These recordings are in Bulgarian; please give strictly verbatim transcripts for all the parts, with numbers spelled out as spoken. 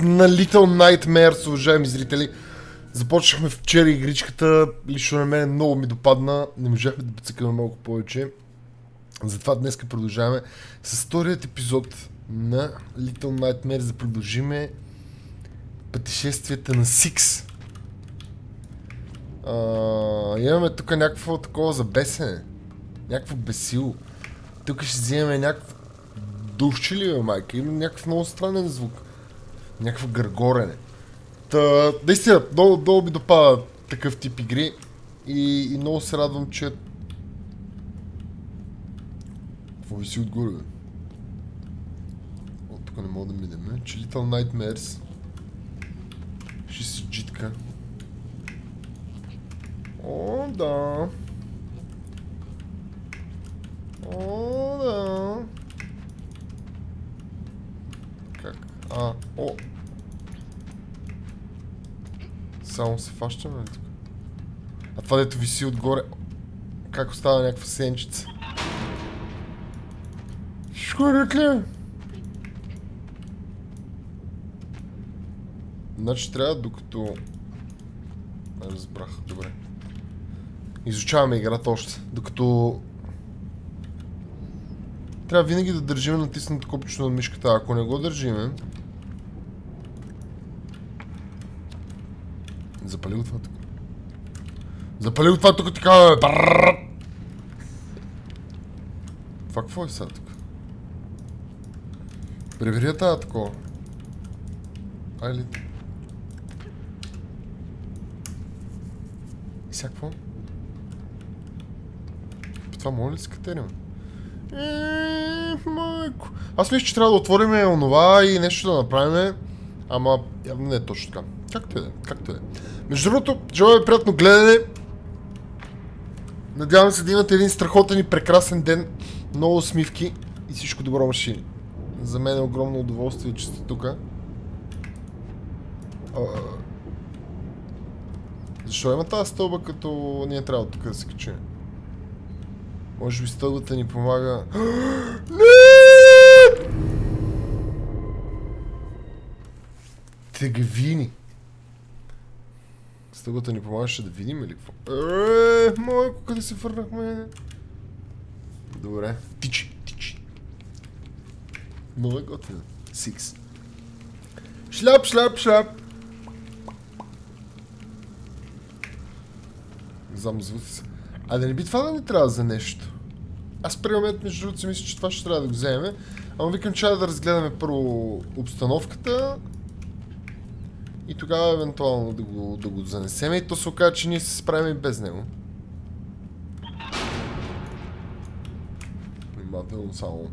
на Little Nightmares, уважаеми зрители. Започнахме вчера игричката, лично на мен много ми допадна, не можахме да бицикаме малко повече. Затова днес продължаваме с вторият епизод на Little Nightmares, да продължиме пътешествията на Сикс. Uh, имаме тук някакво такова за бесене, някакво бесило. Тук ще вземем някакво душче ли, бе, майка? Има някакъв много странен звук. Някакво гъргорене. Та, наистина, много, много ми допада такъв тип игри и, и много се радвам, че... Какво виси отгоре, бе? О, тук не мога да минем, че Little Nightmares ще си джитка. О, да. О, да. Как? А, о. Само се фащаме ли тук? А това дето виси отгоре... Как остава някаква сенчица? Шкурят ли? Значи трябва докато... Разбрах, добре. Изучаваме играта още, докато... Трябва винаги да държим натиснато копчето на мишката, ако не го държиме... Запали го това тук. Запали го това тук, така, бе! Това какво е сега тук? Превери тази такова. Ай ли? И сега какво? Това може ли се катерим? Еее, майко. Аз мисля, че трябва да отворим онова и нещо да направим. Ама явно не е точно така. Както е, както е. Между другото, желая ви приятно гледане. Надявам се да имате един страхотен и прекрасен ден. Много усмивки и всичко добро, машини. За мен е огромно удоволствие, че сте тук. Защо има тази стълба, като ние трябва тук да се качим? Може би стълбата ни помага... Не! Тегавини. Стълбата ни помагаше да видим или какво? Еее, майко, къде се върнахме? Добре. Тичи, тичи. Много е готвено. Сикс. Шляп, шляп, шляп. Не знам звуци са. А да не би това да не трябва за нещо? Аз при момент между другото си мисля, че това ще трябва да го вземем. Ама викам, че да разгледаме първо обстановката. И тогава евентуално да го, да го занесем. И то се оказа, че ние се справим и без него. Внимателно само.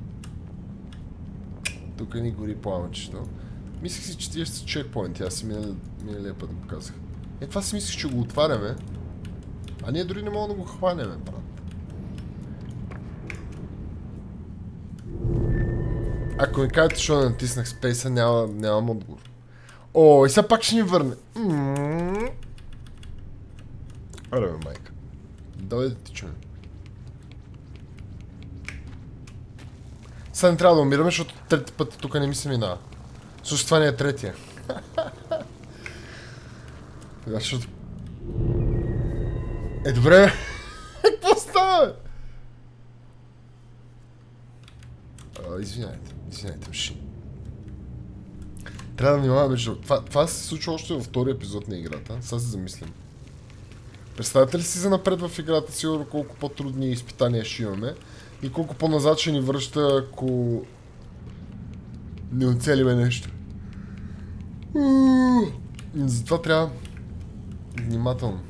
Тук ни гори пламъчето. Мислех си, че тия ще са чекпоинти. Аз си миналия път го казах. Е, това си мислех, че го отваряме. А ние дори не можем да го хванеме, брат. Ако ми кажете, що да натиснах спейса, няма, нямам отговор. О, и сега пак ще ни върне. Аре, бе, майка. Давай да ти чуем. Сега не трябва да умираме, защото трети път тук не ми се минава. Слушай, това не е третия. Защото... Е, добре, какво става, бе? Извинявайте, извинявайте, машини. Трябва да внимаваме, че това, това се случва още във втори епизод на играта. Сега се замислям. Представете ли си за напред в играта, сигурно колко по-трудни изпитания ще имаме и колко по-назад ще ни връща, ако не оцелиме нещо. Затова трябва внимателно.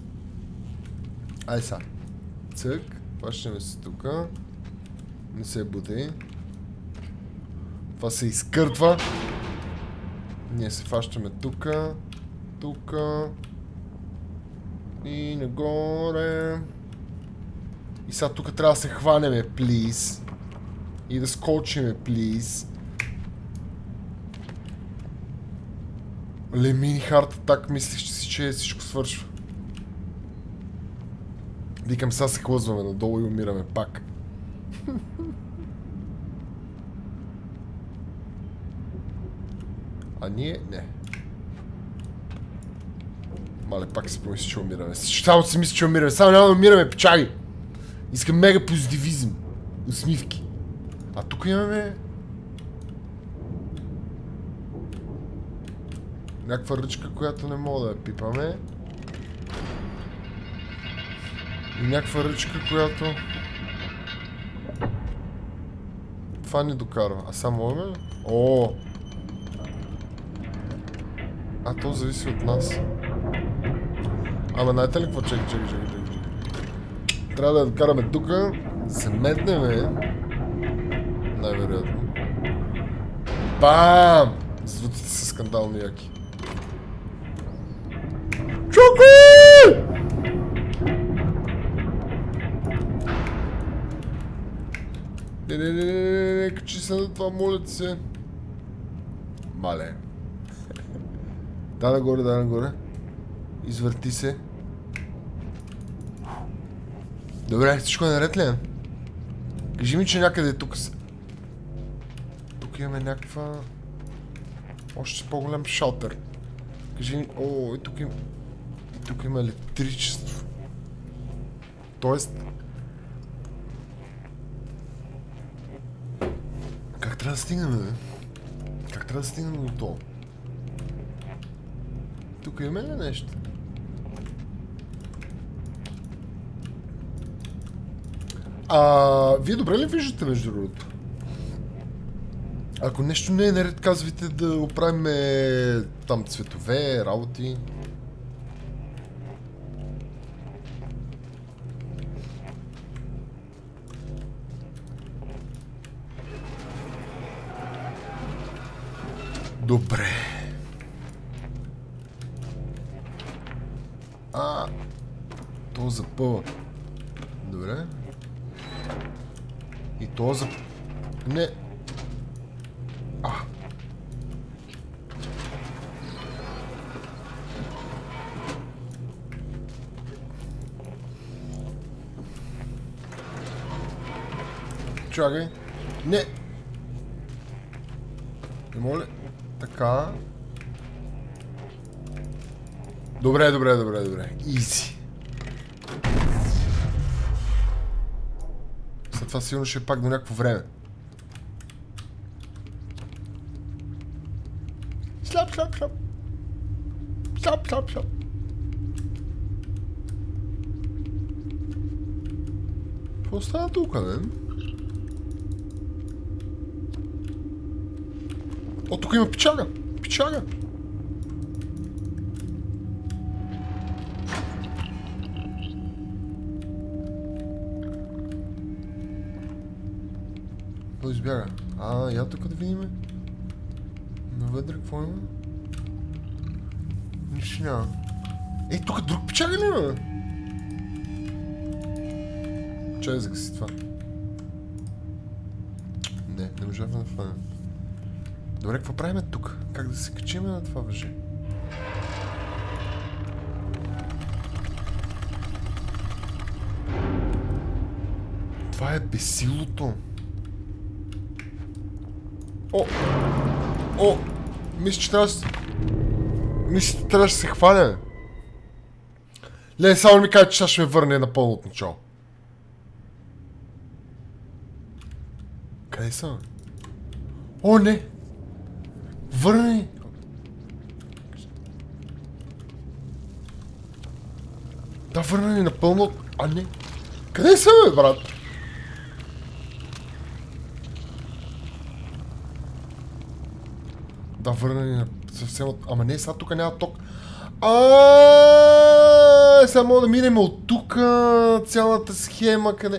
Ай са. Цък. Пащаме се тука. Не се буди. Това се изкъртва. Ние се фащаме тука. Тука. И нагоре. И сега тук трябва да се хванеме, плиз. И да скочиме, плиз. Лемини харта, так мислиш, че си, че всичко свършва. Викам, сега се хлъзваме надолу и умираме пак. А ние не. Мале, пак си помисли, че умираме. Само си мисля, че умираме. Само няма да умираме, печали. Искам мега позитивизъм. Усмивки. А тук имаме... някаква ръчка, която не мога да я пипаме. И някаква ръчка, която... това ни докарва. А само имаме ли? О! А то зависи от нас. Ама знаете ли какво? Чекай, чекай, чекай, чекай. Трябва да я докараме тука, да се метнеме. Най-вероятно. Бам! Звуците са скандални яки. Чукай! Не, не, не, не, не, не, качи се на това, моля ти се. Мале. Да, нагоре, да, нагоре. Извърти се. Добре, всичко е наред ли? Кажи ми, че някъде тук са... тук имаме някаква... още по-голям шалтер. Кажи ми... О, и тук има... и тук има електричество. Тоест... как трябва да стигнем, бе? Как трябва да стигнем до това? Тук има ли нещо? А, вие добре ли виждате, между другото? Ако нещо не е наред, казвайте да оправим там цветове, работи. Добре. А, то запъва. Добре. И то за... не. А. Чакай. Не. Не моля. Така. Добре, добре, добре, добре. Изи. След това сигурно ще е пак до някакво време. Сляп, сляп, сляп. Сляп, сляп, сляп. Какво става тук, бе? О, тук има печага. Печага. Той избяга. А, я тук да видим. Навътре какво има? Нищо няма. Ей, тук друг печага ли има? Чай да си това. Не, не можахме да фанем. Добре, какво правим тук? Как да се качим на това въже? Това е безсилото. О! О! Мисля, че трябва да се... мисля, че трябва да се хваля. Ле, само ми кажа, че сега ще ме върне напълно от начало. Къде са? О, не! Върни! Да, върна ни напълно... а не! Къде са, бе, брат? Да, върна ни на съвсем от... ама не, сега тук няма ток. Аааа, сега мога да минем от тук цялата схема, къде...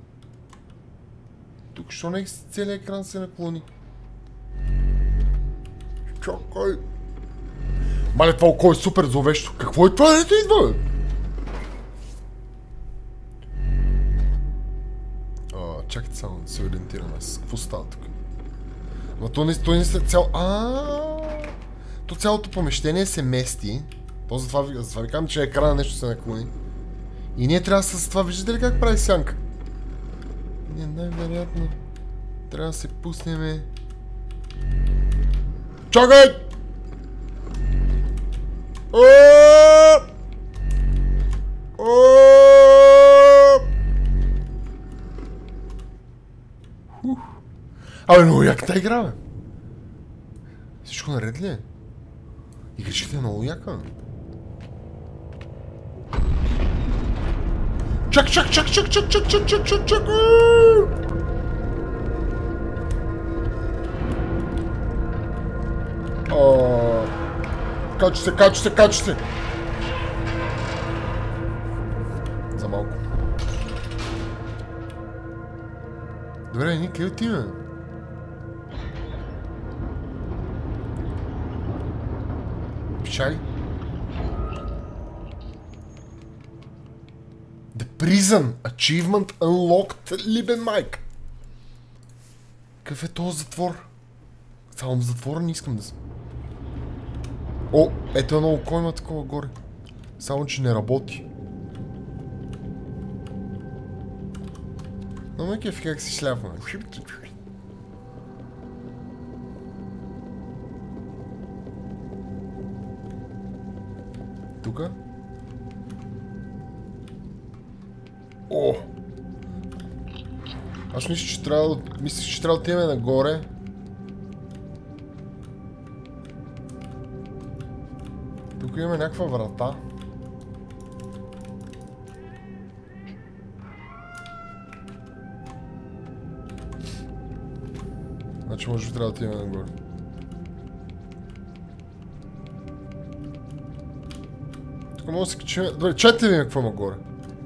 тук, що не целият екран се наклони? Чакай. Мале, това око е супер зловещо. Какво е това, дето идва, бе? Чакайте само да се ориентирам аз. Какво става тук? Но то не, то не след цяло... Аааа! То цялото помещение се мести. То затова, затова ви казвам, че екрана нещо се наклони. И ние трябва с това, виждате ли как прави сянка? Ние най-вероятно трябва да се пуснеме... Чакай! О! О! Ух. Абе, много яката игра, бе. Всичко наред ли е? Игричката е много яка. Чак, чак, чак, чак, чак, чак, чак, чак, чак, чак. Качи се, качи се, качи се. За малко. Добре, ние къде отиваме? Пишай. The Prison Achievement Unlocked, Либен Майк. Какъв е този затвор? Само в затвора не искам да съм. О, ето едно око има такова горе. Само че не работи. Но ме кефи как си шляпваме. Тука? О! Аз мисля, че трябва да... Мисля, че трябва да отиваме нагоре. Тук имаме някаква врата. Значи може би трябва да отиваме нагоре. Тук може да се качим... Добре, чайте ви какво има горе.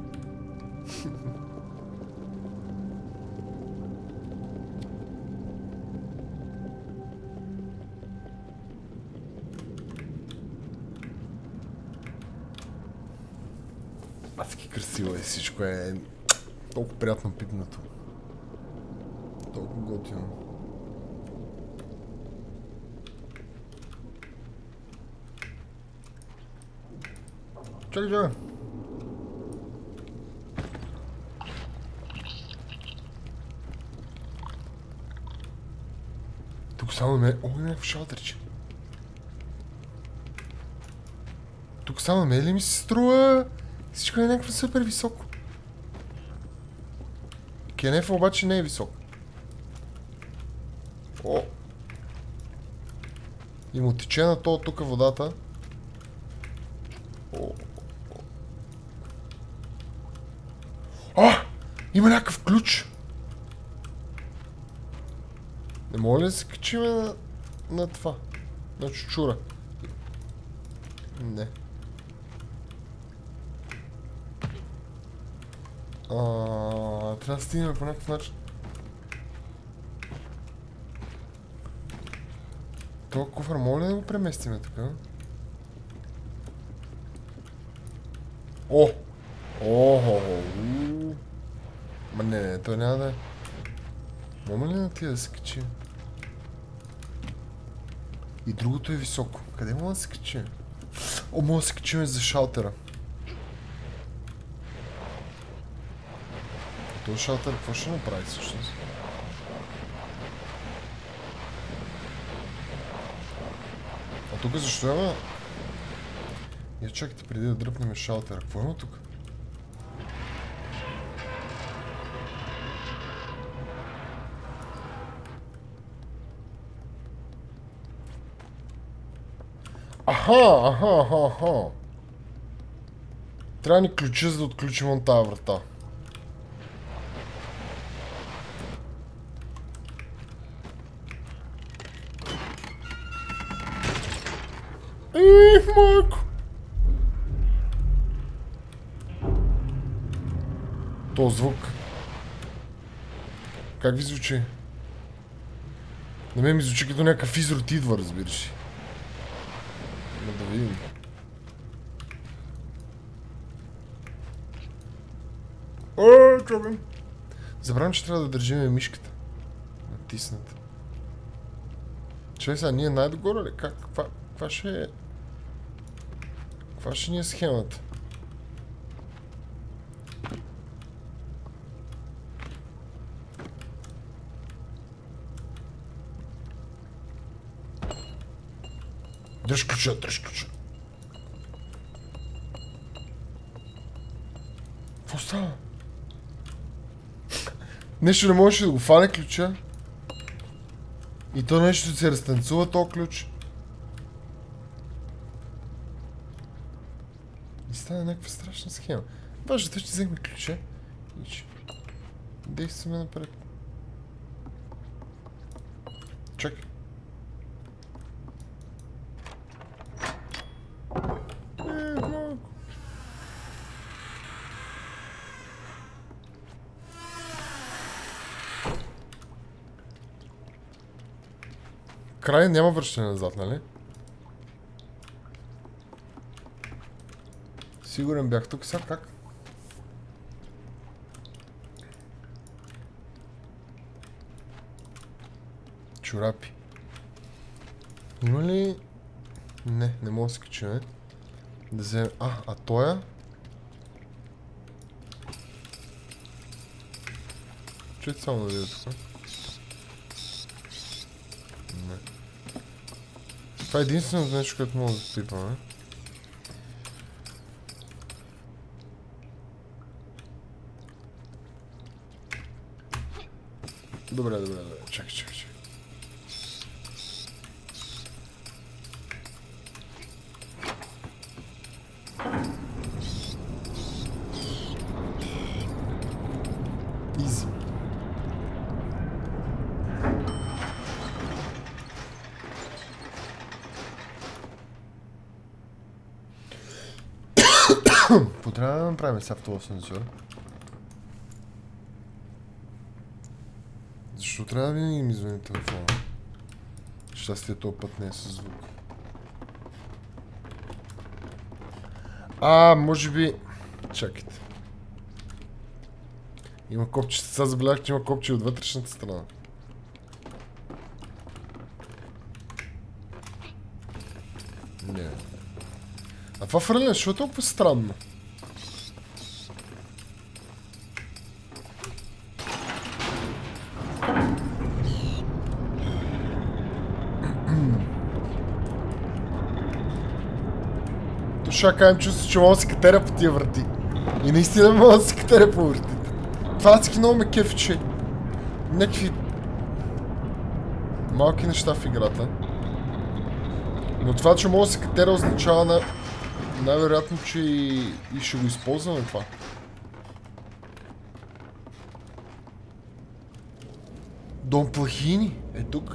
Адски красиво е всичко, е толкова приятно пипнато. Толкова готино. Чакай, чакай. Тук само ме... О, има някакво шалтерче. Тук само ме ли ми се струва? Всичко е някакво супер високо. Кенефа обаче не е висок. О! И му тече на то тук водата. О! А! Има някакъв ключ! Не мога ли да се качим на, на това? На чучура? Не. А, трябва да стигнем по някакъв начин. Това куфър, моля да го преместиме така? О! Охо! Ма не, не, той няма да е. Мома ли на тия да се качи? И другото е високо. Къде мога да се качи? О, мога да се качим за шалтера. Този шалтер какво ще направи всъщност? А тук защо има? Я чакайте преди да дръпнем шалтера. Какво има тук? Аха, аха, аха, аха. Трябва ни ключа, за да отключим от тази врата. Ех, майко! То звук. Как ви звучи? На мен ми звучи като някакъв изрод идва, разбираш. Да видим. О, чакай. Забравям, че трябва да държим мишката. Натисната. Чай сега, ние най-догоре ли? Как? Каква, каква ще е? Каква ще ни е схемата? Дръж ключа, дръж ключа. става? Нещо не можеше да го фане ключа. И то нещо се разтанцува този ключ. И стана някаква страшна схема. Важно, те ще вземе ключа и ще действаме напред. Чакай. Е, малко. Край няма връщане назад, нали? Сигурен бях тук, сега как? Чорапи. Има ли... Не, не мога да се качим. Да вземем... А, а тоя? Чуйте само да видя тук. Не. Това е единственото нещо, което мога да пипаме. Добре, добре, добре. Чакай, чакай, чакай. Изи. Трябва да направим сега в този асансьор. Защо трябва да винаги ми звъни телефона? Щастие този път не е със звук. А, може би... Чакайте. Има копче. Сега забелязах, че има копче от вътрешната страна. Не. А това фърляне, защо е толкова странно? То ще кажем, чувство, че мога да се катеря по тия врати. И наистина мога да се катеря по вратите. Това адски много ме кефи, че някакви малки неща в играта. Но това, че мога да се катеря, означава на... най-вероятно, че и... и ще го използваме това. Дом Плахини е тук.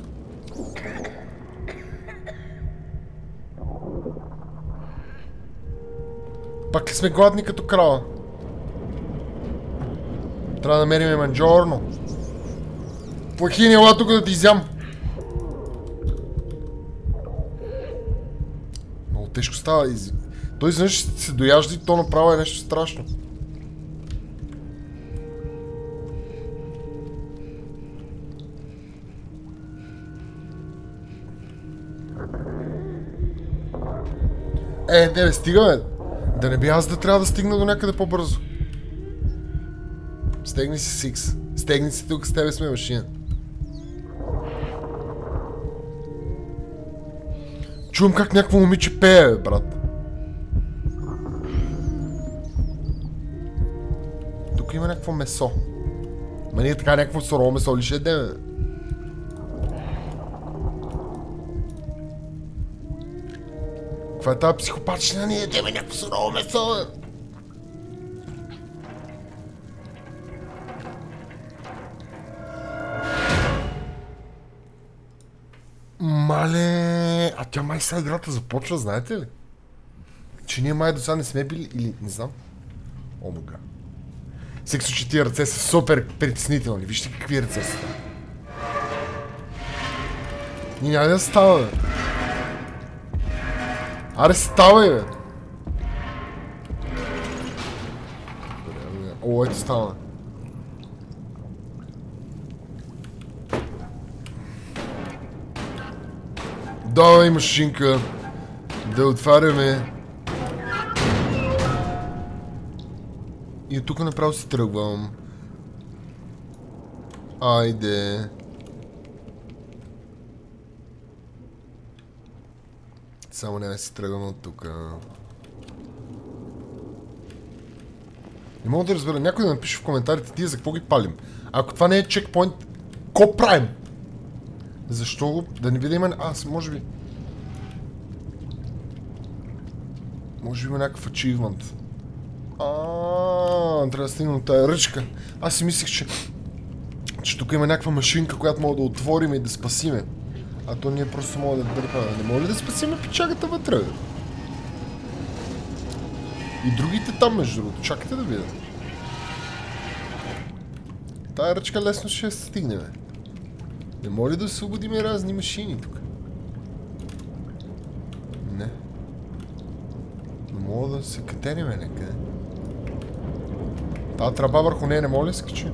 Пак ли сме гладни като крава? Трябва да намерим манджорно. Плахини, ела тук да ти изям. Много тежко става. Той изведнъж се дояжда и то направо е нещо страшно. Е, не бе, стига бе. Да не би аз да трябва да стигна до някъде по-бързо. Стегни си Сикс. Стегни си тук, с тебе сме машина. Чувам как някакво момиче пее, бе, брат. Тук има някакво месо. Ма ние така някакво сурово месо ли ще едем, бе? Каква е тази психопатчина? Ние едеме някакво сурово месо, бе! Мале, а тя май сега играта започва, знаете ли? Че ние май до сега не сме били или не знам. О, мога. Всеки случай тия ръце са супер притеснителни. Вижте какви ръце са. Ние няма да става, бе. Аре, ставай, бе. О, ето става. Давай, машинка. Да отваряме. И от тук направо си тръгвам. Айде. Само не си тръгвам от тук. Не мога да разбера. Някой да напише в коментарите тия за какво ги палим. Ако това не е чекпоинт, ко правим? Защо? Да не видя има... Аз, може би... Може би има някакъв achievement. Аааа, трябва да стигнем тая ръчка. Аз си мислех, че... че тук има някаква машинка, която мога да отворим и да спасиме. А то ние просто мога да дърпаме. Не мога ли да спасиме печагата вътре? И другите там, между другото. Чакайте да видя. Тая ръчка лесно ще стигнем. Не мога ли да освободим разни машини тук? Не. Не мога да се катерим някъде. Та тръба върху нея не мога ли да скачи?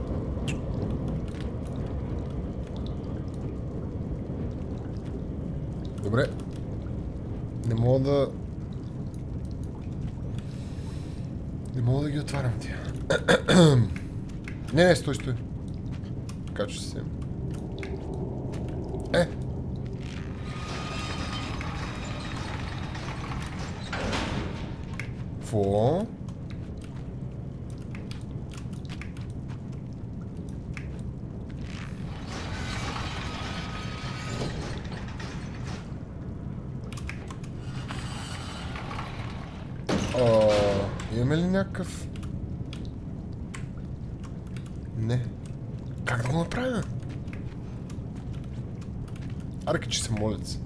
Добре. Не мога да... Не мога да ги отварям тия. Не, не, стой, стой. Качва се. Е! Фо? Имаме ли някакъв... Не. Как да го направя? Арка, че се молят.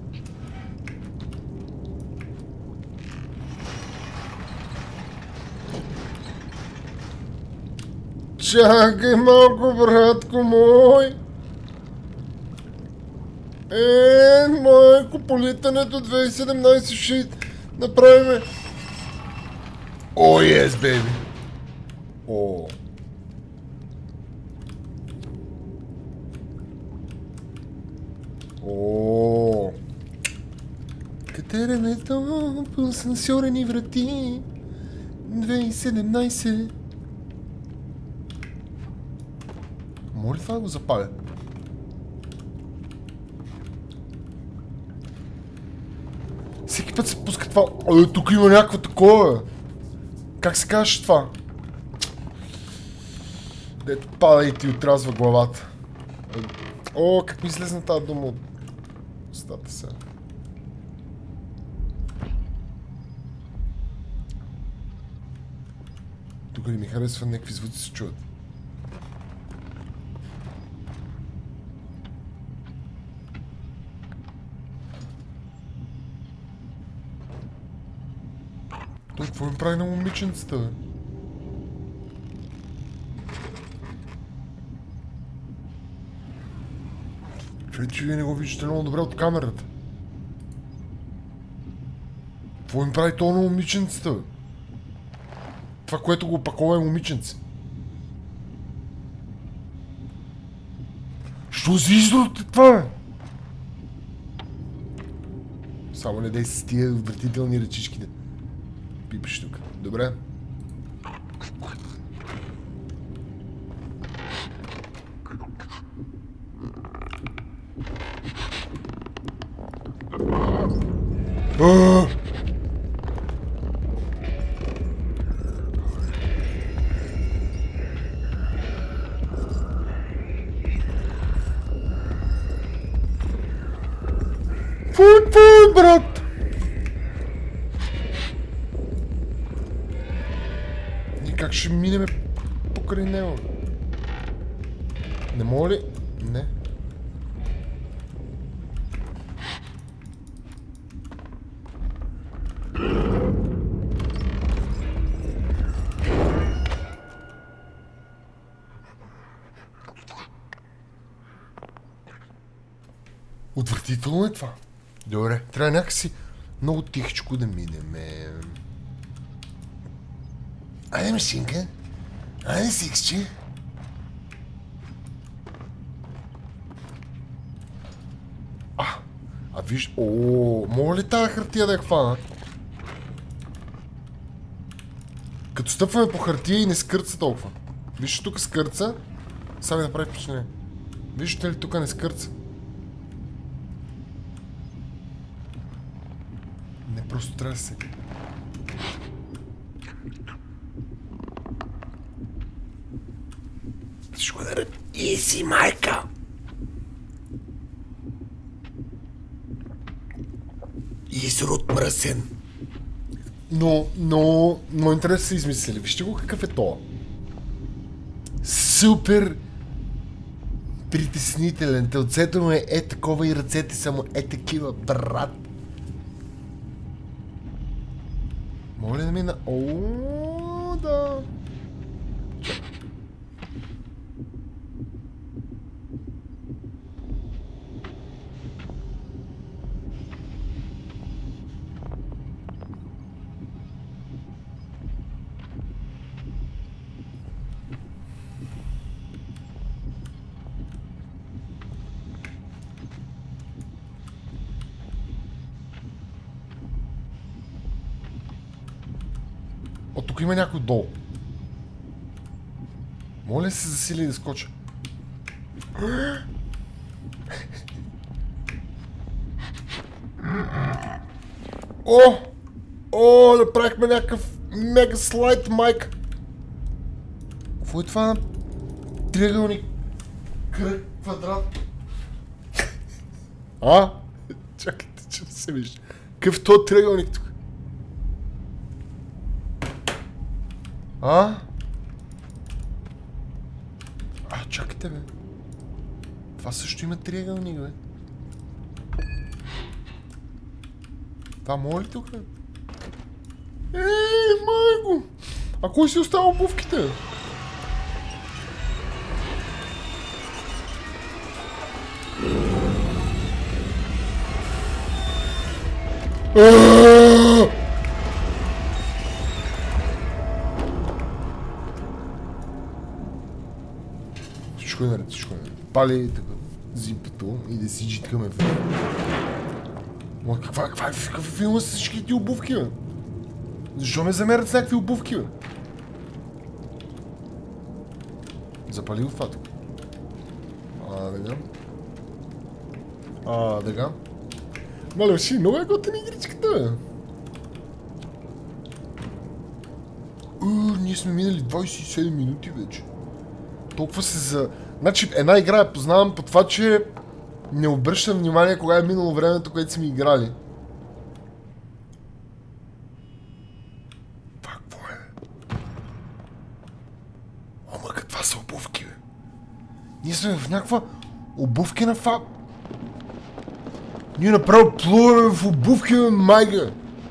Чакай малко, братко мой! Е, майко, политането две хиляди и седемнайсет ще направиме. О, yes, baby! О. О. Катеренето по асансьорени врати две хиляди и седемнайсет. Моля това да го запаля? Всеки път се пуска това. О, тук има някакво такова. Как се казваш това? Дето пада и ти отрязва главата. О, как ми излезна тази дума от устата сега. Тук ли ми харесва, някакви звуци се чуват. Той какво им прави на момиченцата, бе? Човек, че вие не го виждате много добре от камерата. Какво им прави то на момиченцата, бе? Това, което го опакова е момиченце. Що си издрото това, бе? Само не дей с тия отвратителни ръчички, да пипаш тук. Добре. Ааа! Фуй, фуй, брат! И как ще минеме покрай него? Не мога ли? Не. Отвратително е това. Добре, трябва някакси много тихичко да минеме. Айде, машинка. Айде, сиксче. А, а виж... О, мога ли тази хартия да я хвана? Като стъпваме по хартия и не скърца толкова. Виж, тук скърца. Сега ми направи впечатление. Виждате ли, тук не скърца? Не, просто трябва да се... Ти си майка! Изрод мръсен. Но, но, но интересно са измислили. Вижте го какъв е това. Супер притеснителен. Тълцето му е е такова и ръцете са му е такива, брат. Мога ли да мина? О, да. О, тук има някой долу. Моля се засили и да скоча. О! О, направихме някакъв мега слайд, майка. Какво е това на триъгълник? Кръг, квадрат. А? Чакайте, че не се вижда. Какъв е този триъгълник тук? А? А, чакайте, бе. Това също има триъгълник, бе. Това може ли тук, бе? Ей, майко! А кой си остава обувките? Аааа! Всичко е наред, всичко е наред. Пали така зипето и да си джиткаме в... Ма каква, каква е какъв филма с всички ти обувки, бе? Защо ме замерят с някакви обувки, бе? Запали го това тук. А, дега. А, дега. Мале, ще много е готина игричката, бе. Ууу, ние сме минали двайсет и седем минути вече. Толкова се за... Значи една игра я познавам по това, че не обръщам внимание кога е минало времето, което сме играли. Това какво е? Ама каква са обувки, бе? Ние сме в някаква обувки на фаб. Ние направо плуваме в обувки, бе, майка.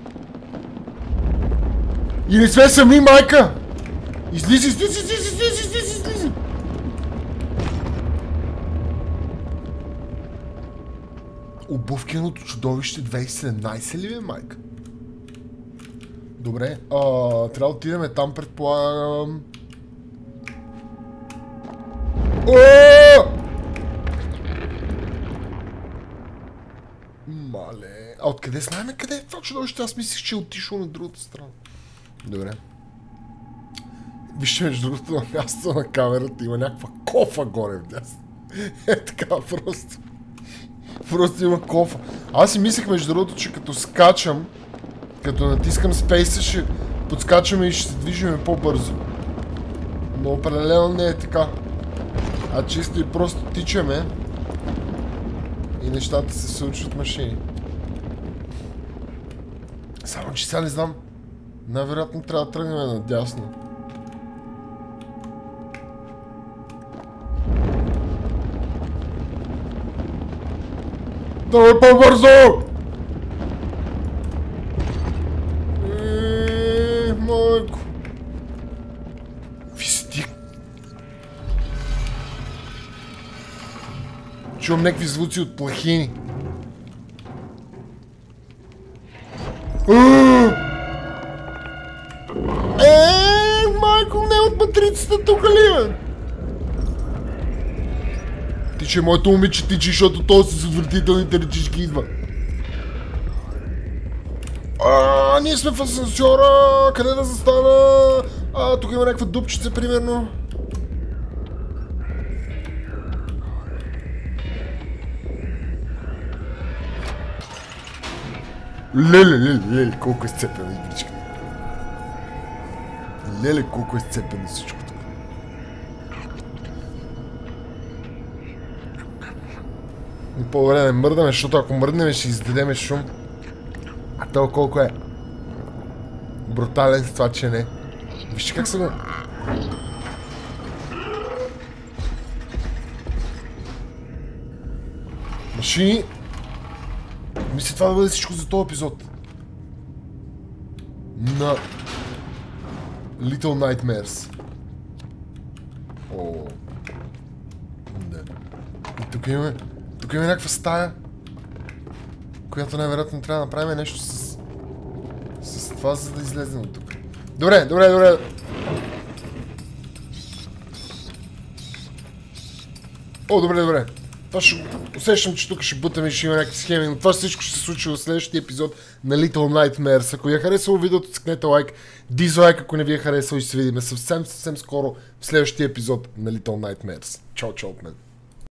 И не сме сами, майка! Излизи, излизи, излизи, излизи, излизи, излизи! Обувкеното чудовище двайсет и седемнайсет ли, бе, майка? Добре, а, трябва да отидем там, предполагам. О! Мале, а откъде знаем къде е това чудовище? Аз мислих, че е отишло на другата страна. Добре. Вижте, между другото, на мястото на камерата има някаква кофа горе вдясно. Е така просто. Просто има кофа. Аз си мислех, между другото, че като скачам, като натискам спейса, ще подскачаме и ще се движиме по-бързо. Но определено не е така. А чисто и просто тичаме и нещата се случват машини. Само че сега не знам. Най-вероятно трябва да тръгнем надясно. Давай по-бързо! Еее, майко. Висти. Чувам някакви звуци от плахини. Еее, майко, не от матрицата тук ли е? Тиче, моето момиче тичи, защото този с отвратителните ръчички идва. А, ние сме в асансьора, къде да застана? А, тук има някаква дупчица, примерно. Леле, леле, леле, колко е сцепена игричка. Леле, колко е сцепено всичко тук. И по-добре да не мърдаме, защото ако мърднем ще издадеме шум. А то колко е брутален с това, че не. Вижте как са го... Машини! Мисля това да бъде всичко за този епизод. На... Little Nightmares. О. Да. И тук имаме... Тук имаме някаква стая, която най-вероятно трябва да направим нещо с... с това, за да излезем от тук. Добре, добре, добре. О, добре, добре. Това ще... Усещам, че тук ще бутаме и ще има някакви схеми, но това всичко ще се случи в следващия епизод на Little Nightmares. Ако ви е харесало видеото, цъкнете лайк, дизлайк, ако не ви е харесало и се видим съвсем, съвсем скоро в следващия епизод на Little Nightmares. Чао, чао от мен.